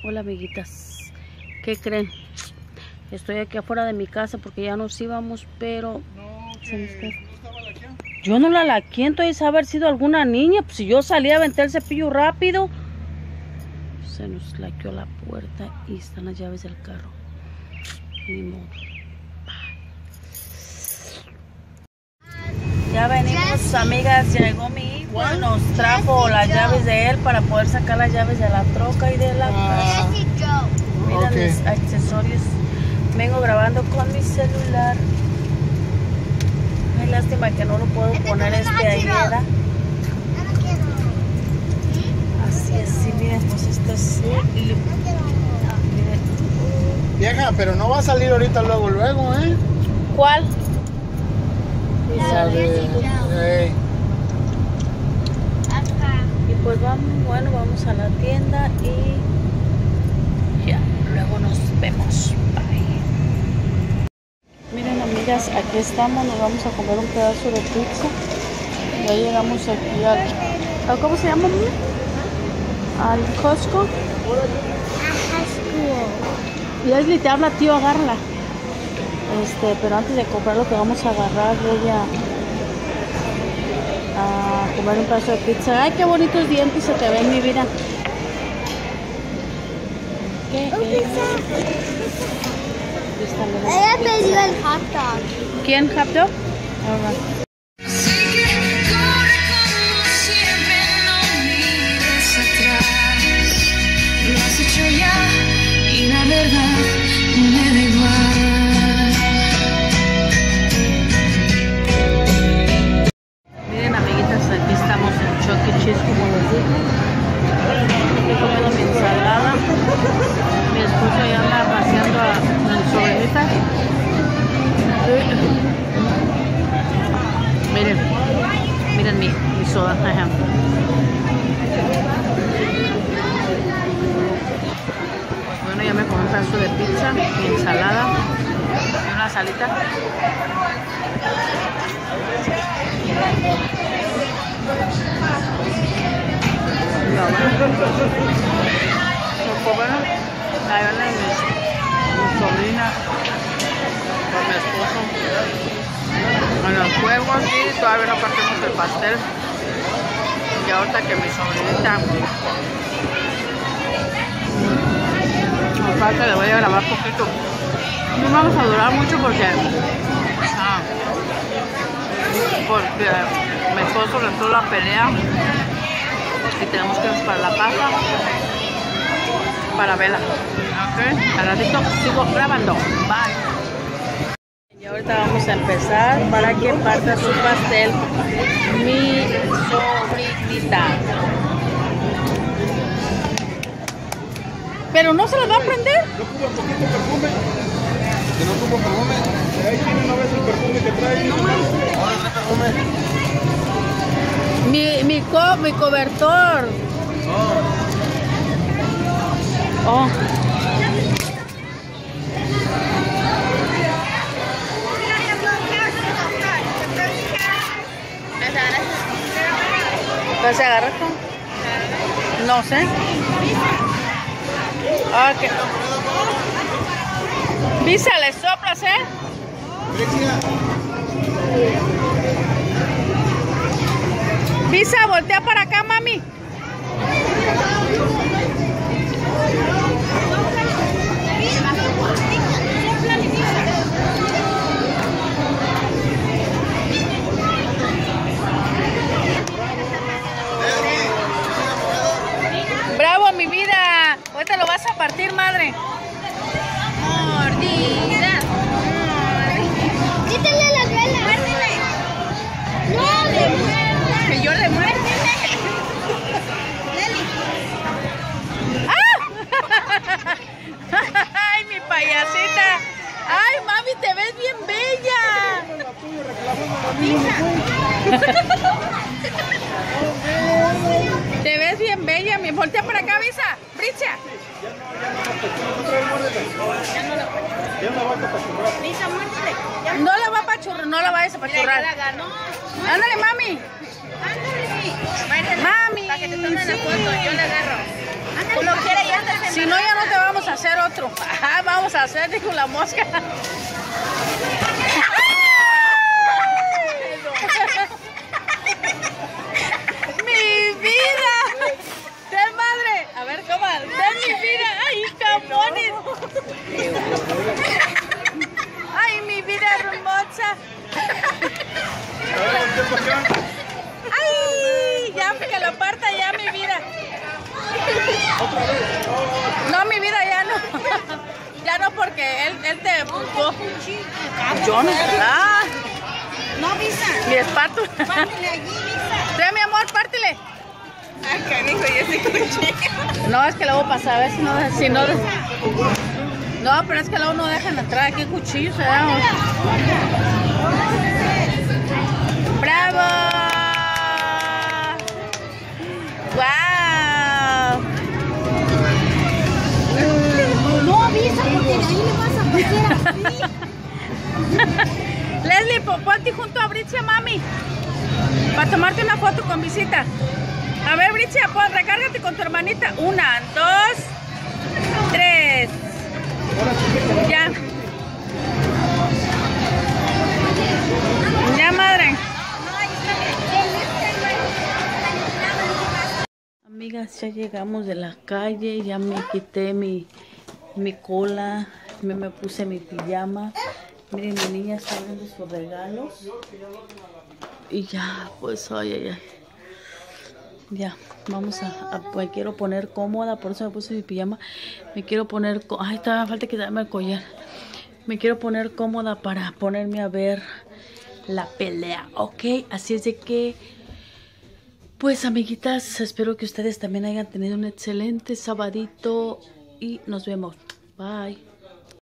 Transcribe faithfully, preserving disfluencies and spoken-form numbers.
Hola amiguitas, ¿qué creen? Estoy aquí afuera de mi casa porque ya nos íbamos, pero... No, que se me está... no estaba laqueando. Yo no la laqué, entonces haber sido alguna niña. Pues si yo salí a aventar el cepillo rápido. Se nos laqueó la puerta y están las llaves del carro. Ni modo. Ya venimos, amigas, llegó mi hijo y nos trajo las llaves de él para poder sacar las llaves de la troca y de la casa. Miren Okay. mis accesorios. Vengo grabando con mi celular. Ay, lástima que no lo puedo poner este ahí, ¿verdad? Así es, sí, miren, pues esto es... Miren. Vieja, pero no va a salir ahorita luego, luego, ¿eh? ¿Cuál? La de... Ey. Y pues vamos, bueno, vamos a la tienda y ya, luego nos vemos. Bye. Miren amigas, aquí estamos, nos vamos a comer un pedazo de pizza. Ya llegamos aquí al... ¿a ¿Cómo se llama, mía? Al Costco. Y Leslie te habla, tío, agárrala. Este, pero antes de comprar lo que vamos a agarrar, voy a, a comer un pedazo de pizza. Ay, qué bonitos dientes se te ven, mi vida. ¿Qué es? Ella pidió el hot dog. ¿Quién, hot dog? Ah, miren amiguitas, aquí estamos en Chuck E. Cheese, como les dije. Estoy comiendo mi ensalada. Mi esposo ya anda paseando a mi sobrinita. Miren, miren mi, mi soda. Ajá. Pues bueno, ya me comí un pedazo de pizza, mi ensalada y una salita. Pues bueno, la gana de mi, mi sobrina con mi esposo en los juegos y todavía no partimos el pastel. Y ahorita que mi sobrinita nos falta, le voy a grabar poquito. No vamos a durar mucho porque ah, porque mi esposo le entró la pelea y tenemos que ir para la casa para verla. Ok, al ratito sigo grabando. Bye. Y ahorita vamos a empezar para que parta su pastel mi sobrinita. Pero no se la va a prender. No ocupa poquito perfume. Que no ocupa perfume. Ahí tiene, ¿no ves el perfume que trae? No más. Ahora trae perfume. Mi, mi, co, mi cobertor. Oh. Oh. ¿Qué se agarra esto? No sé. Ok. Visa, le soplas, ¿eh? Visa, voltea para acá, mami. Bravo, mi vida. Ahorita lo vas a partir, madre. Mordida. Quítale la vela. Muérdele. No, le muerde. Que yo le muerde. ¡Ah! ¡Ay, mi payasita! ¡Ay, mami, te ves bien bella! Te ves bien bella, mi. Voltea por acá, Visa. Bricia. No la va a apachurrar, no la vayas a apachurrar. Ándale, mami. Mami. Para que te tomen la foto, yo la agarro. Como quiera, ya si no, ya no hacer otro. Ajá, vamos a hacer, dijo la mosca. ¡Mi vida! ¡Ten madre! A ver, coma. ¡Ten mi vida! ¡Ay, camones! ¡Ay, mi vida hermosa! ¡Ay! Ya, que lo parta ya, mi vida. No, mi vida, ya no. Ya no, porque él, él te empujó. Yo no. Ah. No, Visa. Mi espátula. Pártele allí, Visa. Sí, mi amor, pártele. Ay, canijo, yo soy cuchillo. No, es que luego pasa, a ver si no... Si no, no, pero es que luego no dejan entrar aquí cuchillos, ¿verdad? ¡Bravo! ¡Wow! No, Visa, porque de ahí le vas a hacer así. Leslie, ponte junto a Bricia, mami, para tomarte una foto con Visita. A ver, Bricia, pues recárgate con tu hermanita. Una, dos, tres. Ya. Ya, madre. Amigas, ya llegamos de la calle. Ya me quité mi, mi cola. Me, me puse mi pijama. Miren, mi niña está abriendo sus regalos. Y ya, pues, ay, ay, ay. Ya, vamos a, a, me quiero poner cómoda, por eso me puse mi pijama. Me quiero poner, ay, todavía falta quitarme el collar. Me quiero poner cómoda para ponerme a ver la pelea, ok. Así es de que, pues, amiguitas, espero que ustedes también hayan tenido un excelente sabadito y nos vemos. Bye.